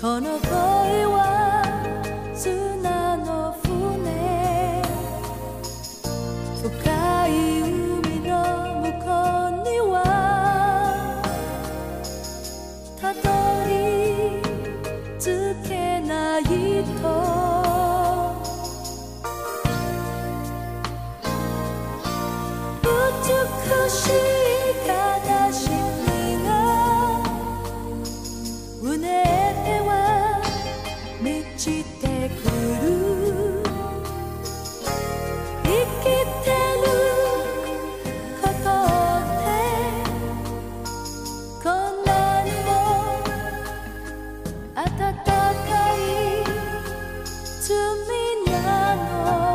この恋は砂の船、深い海の向こうにはたどり着けないと美しい悲しみがうねっては満ちてくる。生きてることってこんなにも温かい罪なの。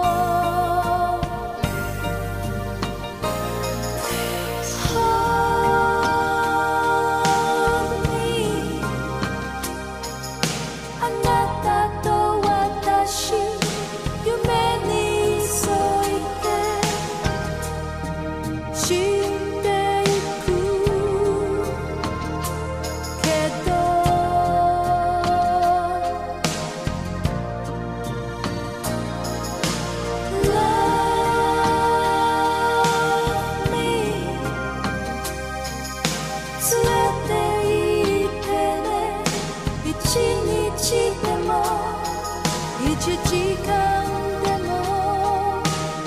一日でも1時間でも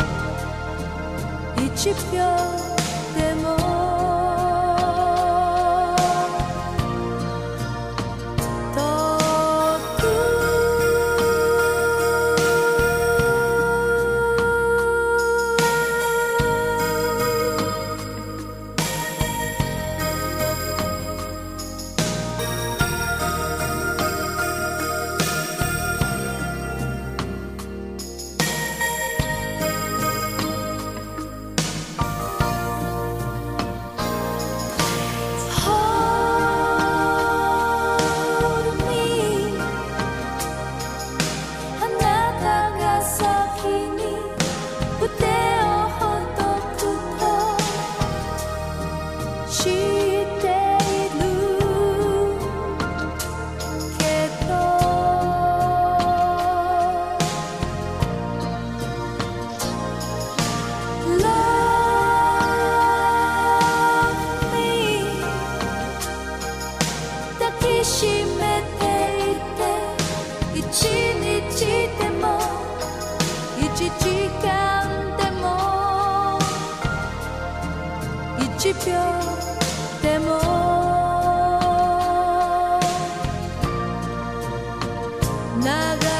1秒でもしめていて1日でも1時間でも1秒でも長